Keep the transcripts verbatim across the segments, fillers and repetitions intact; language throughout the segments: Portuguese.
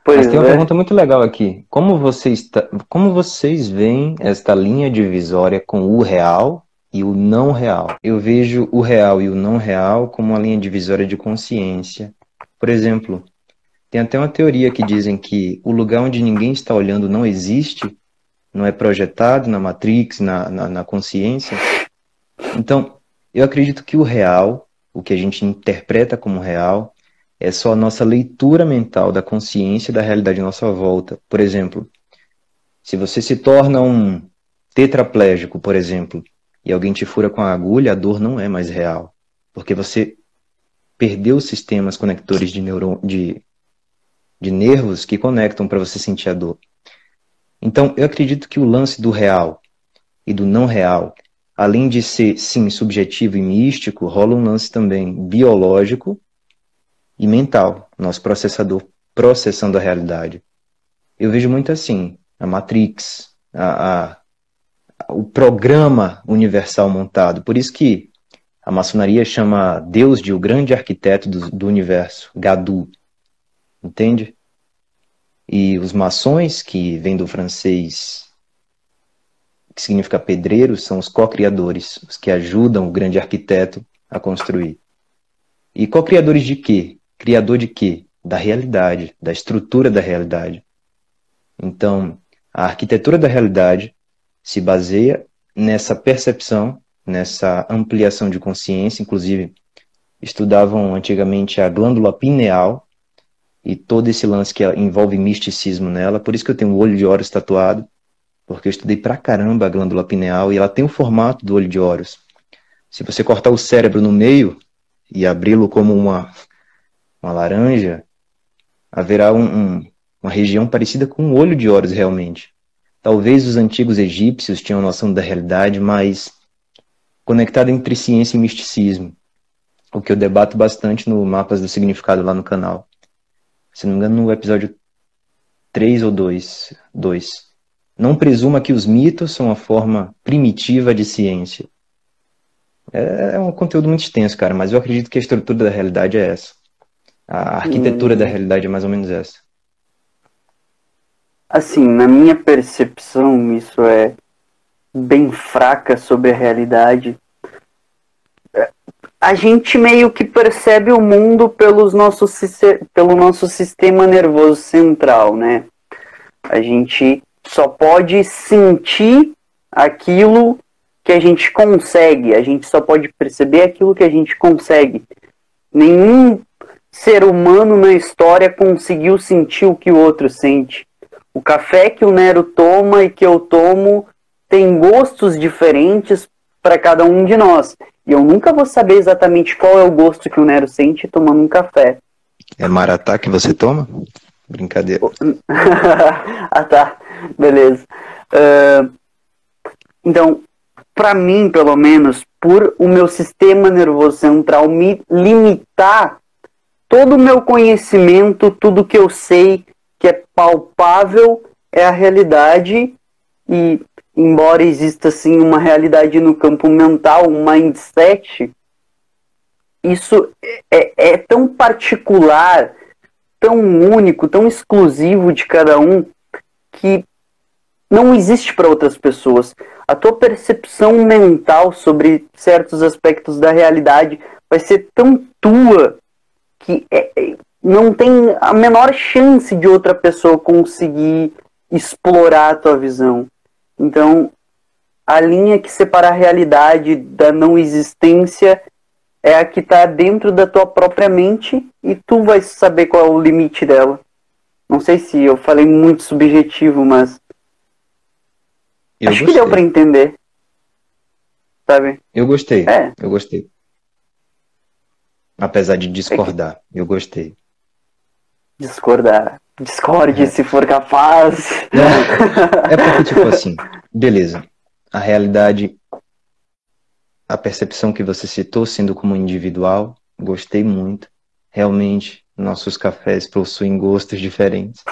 Mas Pois tem uma é. pergunta muito legal aqui. Como vocês, ta- como vocês veem esta linha divisória com o real e o não real? Eu vejo o real e o não real como uma linha divisória de consciência. Por exemplo, tem até uma teoria que dizem que o lugar onde ninguém está olhando não existe, não é projetado na Matrix, na, na, na consciência. Então, eu acredito que o real, o que a gente interpreta como real, é só a nossa leitura mental da consciência da realidade à nossa volta. Por exemplo, se você se torna um tetraplégico, por exemplo, e alguém te fura com a agulha, a dor não é mais real, porque você perdeu os sistemas conectores de, neurô de, de nervos que conectam para você sentir a dor. Então, eu acredito que o lance do real e do não real, além de ser, sim, subjetivo e místico, rola um lance também biológico e mental, nosso processador processando a realidade. Eu vejo muito assim, a Matrix, a, a, o programa universal montado. Por isso que a maçonaria chama Deus de o grande arquiteto do, do universo, Gadu, entende? E os maçons, que vêm do francês, que significa pedreiro, são os co-criadores, os que ajudam o grande arquiteto a construir. E co-criadores de quê? Criador de quê? Da realidade, da estrutura da realidade. Então, a arquitetura da realidade se baseia nessa percepção, nessa ampliação de consciência. Inclusive, estudavam antigamente a glândula pineal e todo esse lance que envolve misticismo nela. Por isso que eu tenho o olho de Horus tatuado, porque eu estudei pra caramba a glândula pineal e ela tem o formato do olho de Horus. Se você cortar o cérebro no meio e abri-lo como uma, uma laranja, haverá um, um, uma região parecida com o olho de Horus realmente. Talvez os antigos egípcios tinham noção da realidade, mas conectada entre ciência e misticismo, o que eu debato bastante no Mapas do Significado lá no canal. Se não me engano, no episódio três ou dois. dois. Não presuma que os mitos são uma forma primitiva de ciência. É, é um conteúdo muito extenso, cara, mas eu acredito que a estrutura da realidade é essa. A arquitetura da Hum, realidade é mais ou menos essa. assim, na minha percepção, isso é bem fraca sobre a realidade. A gente meio que percebe o mundo pelos nossos, pelo nosso sistema nervoso central, né? A gente só pode sentir aquilo que a gente consegue, a gente só pode perceber aquilo que a gente consegue. Nenhum ser humano na história conseguiu sentir o que o outro sente. O café que o Nero toma e que eu tomo tem gostos diferentes para cada um de nós. E eu nunca vou saber exatamente qual é o gosto que o Nero sente tomando um café. É maratá que você toma? Brincadeira. Ah, tá. Beleza. Uh, então, para mim, pelo menos, por o meu sistema nervoso central me limitar todo o meu conhecimento, tudo que eu sei que é palpável é a realidade, e embora exista assim uma realidade no campo mental, um mindset, isso é, é tão particular, tão único, tão exclusivo de cada um, que não existe para outras pessoas. A tua percepção mental sobre certos aspectos da realidade vai ser tão tua que é, não tem a menor chance de outra pessoa conseguir explorar a tua visão. Então, a linha que separa a realidade da não existência é a que está dentro da tua própria mente e tu vai saber qual é o limite dela. Não sei se eu falei muito subjetivo, mas Eu acho gostei. que deu para entender. Sabe? Eu gostei. É. Eu gostei. Apesar de discordar, eu gostei. Discordar. Discorde É. se for capaz. É, é porque, tipo assim, beleza. A realidade, a percepção que você citou, sendo como individual, gostei muito. Realmente, nossos cafés possuem gostos diferentes.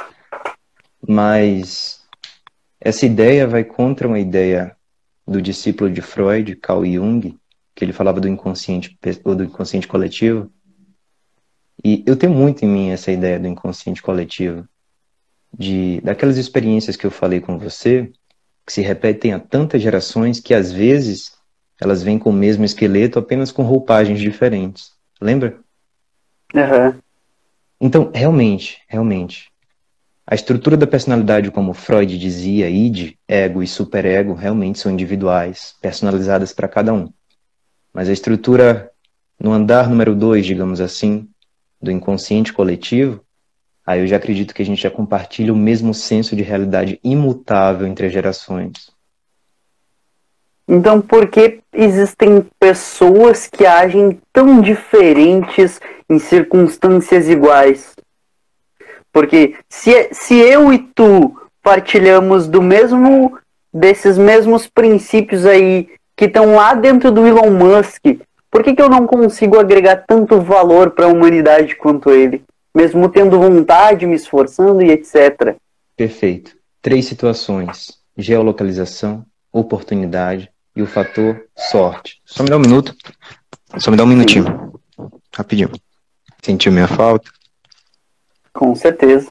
Mas essa ideia vai contra uma ideia do discípulo de Freud, Carl Jung, que ele falava do inconsciente, ou do inconsciente coletivo. E eu tenho muito em mim essa ideia do inconsciente coletivo. de, daquelas experiências que eu falei com você, que se repetem há tantas gerações que às vezes elas vêm com o mesmo esqueleto, apenas com roupagens diferentes. Lembra? Uhum. Então, realmente, realmente, a estrutura da personalidade, como Freud dizia, id, ego e superego, realmente são individuais, personalizadas para cada um. Mas a estrutura no andar número dois, digamos assim, do inconsciente coletivo, aí eu já acredito que a gente já compartilha o mesmo senso de realidade imutável entre as gerações. Então, por que existem pessoas que agem tão diferentes em circunstâncias iguais? Porque se, se eu e tu partilhamos do mesmo, desses mesmos princípios aí que estão lá dentro do Elon Musk, por que, que eu não consigo agregar tanto valor para a humanidade quanto ele? Mesmo tendo vontade, me esforçando e etcétera. Perfeito. Três situações: geolocalização, oportunidade e o fator sorte. Só me dá um minuto. Só me dá um minutinho. Sim. Rapidinho. Sentiu minha falta? Com certeza.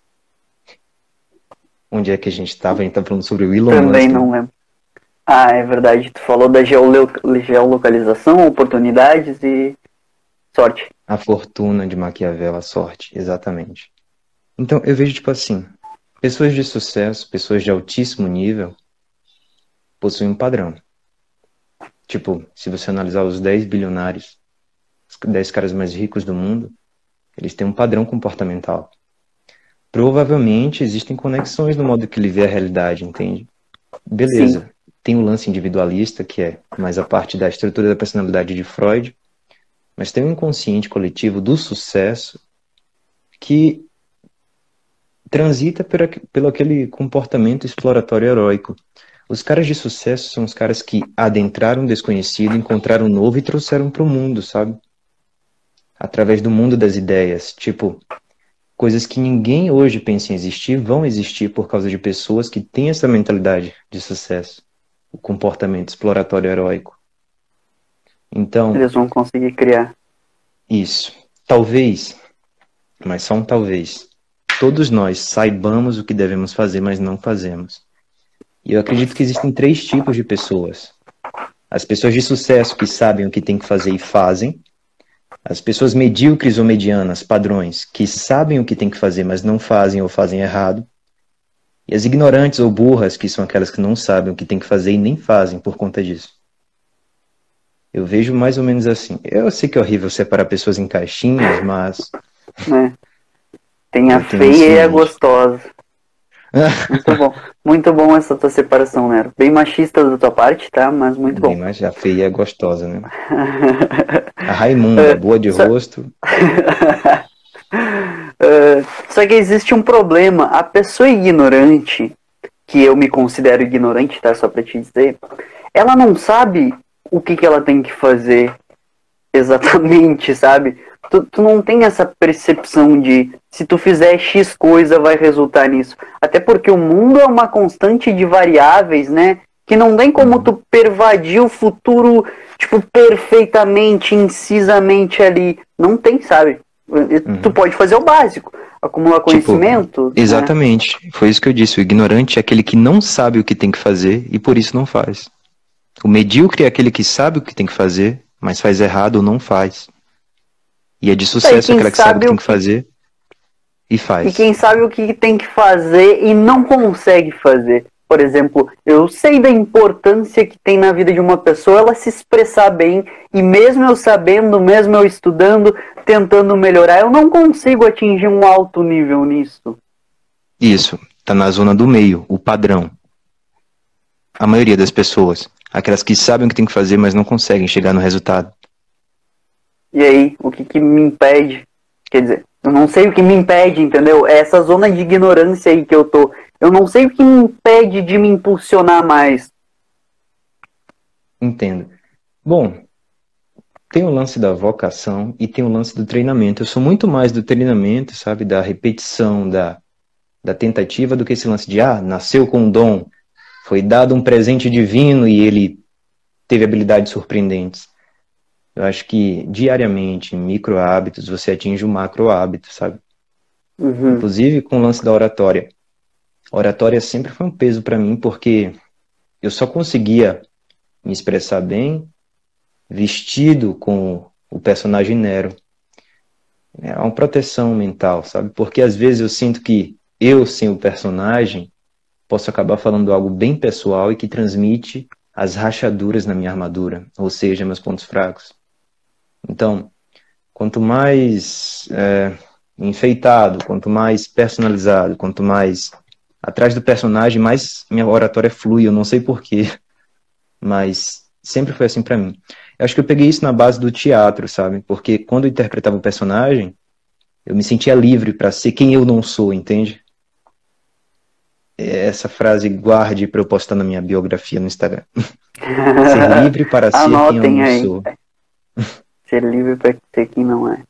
Onde é que a gente estava? A gente estava falando sobre o Elon Também Musk. Também não lembro. Ah, é verdade. Tu falou da geolocalização, oportunidades e sorte. A fortuna de Maquiavel, a sorte, exatamente. Então, eu vejo tipo assim, pessoas de sucesso, pessoas de altíssimo nível, possuem um padrão. Tipo, se você analisar os dez bilionários, os dez caras mais ricos do mundo, eles têm um padrão comportamental. Provavelmente existem conexões no modo que ele vê a realidade, entende? Beleza. Sim. Tem o lance individualista, que é mais a parte da estrutura da personalidade de Freud, mas tem um inconsciente coletivo do sucesso que transita por, pelo aquele comportamento exploratório heróico. Os caras de sucesso são os caras que adentraram o desconhecido, encontraram o novo e trouxeram para o mundo, sabe? Através do mundo das ideias. Tipo, coisas que ninguém hoje pensa em existir, vão existir por causa de pessoas que têm essa mentalidade de sucesso. O comportamento exploratório heróico. Então, eles vão conseguir criar. Isso. Talvez, mas só um talvez, todos nós saibamos o que devemos fazer, mas não fazemos. E eu acredito que existem três tipos de pessoas. As pessoas de sucesso que sabem o que tem que fazer e fazem. As pessoas medíocres ou medianas, padrões, que sabem o que tem que fazer, mas não fazem ou fazem errado. E as ignorantes ou burras, que são aquelas que não sabem o que tem que fazer e nem fazem por conta disso. Eu vejo mais ou menos assim. Eu sei que é horrível separar pessoas em caixinhas, mas... É. Tem a feia e a gostosa. Muito bom. Muito bom essa tua separação, Nero. Bem machista da tua parte, tá? Mas muito bom. Bem, mas a feia é gostosa, né? A Raimunda, boa de Só... rosto. uh, só que existe um problema. A pessoa ignorante, que eu me considero ignorante, tá? Só pra te dizer, ela não sabe o que, que ela tem que fazer exatamente, sabe? Tu, tu não tem essa percepção de se tu fizer X coisa vai resultar nisso. Até porque o mundo é uma constante de variáveis, né? Que não tem como tu pervadir o futuro, tipo, perfeitamente, incisamente ali. Não tem, sabe? Uhum. Tu pode fazer o básico. Acumular conhecimento. Tipo, exatamente. Né? Foi isso que eu disse. O ignorante é aquele que não sabe o que tem que fazer e por isso não faz. O medíocre é aquele que sabe o que tem que fazer, mas faz errado ou não faz. E é de sucesso é, aquela que sabe o que tem que fazer e faz. E quem sabe o que tem que fazer e não consegue fazer. Por exemplo, eu sei da importância que tem na vida de uma pessoa ela se expressar bem, e mesmo eu sabendo, mesmo eu estudando, tentando melhorar, eu não consigo atingir um alto nível nisso. Isso, tá na zona do meio, o padrão. A maioria das pessoas. Aquelas que sabem o que tem que fazer, mas não conseguem chegar no resultado. E aí, o que, que me impede? Quer dizer, eu não sei o que me impede, entendeu? É essa zona de ignorância aí que eu tô. Eu não sei o que me impede de me impulsionar mais. Entendo. Bom, tem o lance da vocação e tem o lance do treinamento. Eu sou muito mais do treinamento, sabe? Da repetição, da, da tentativa, do que esse lance de, ah, nasceu com um dom. Foi dado um presente divino e ele teve habilidades surpreendentes. Eu acho que diariamente, em micro hábitos, você atinge o macro hábito, sabe? Uhum. Inclusive com o lance da oratória. A oratória sempre foi um peso para mim, porque eu só conseguia me expressar bem vestido com o personagem Nero. É uma proteção mental, sabe? Porque às vezes eu sinto que eu, sem o personagem, posso acabar falando algo bem pessoal e que transmite as rachaduras na minha armadura, ou seja, meus pontos fracos. Então, quanto mais é, enfeitado, quanto mais personalizado, quanto mais atrás do personagem, mais minha oratória flui. Eu não sei porquê, mas sempre foi assim pra mim. Eu acho que eu peguei isso na base do teatro, sabe? Porque quando eu interpretava o personagem, eu me sentia livre pra ser quem eu não sou, entende? Essa frase guarde pra eu postar na minha biografia no Instagram. Ser livre para ser quem eu Anotem não aí. sou. Ser livre para ser quem não é.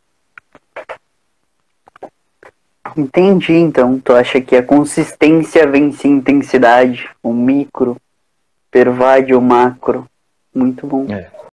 Entendi, então. Tu acha que a consistência vence a intensidade? O micro pervade o macro. Muito bom. É.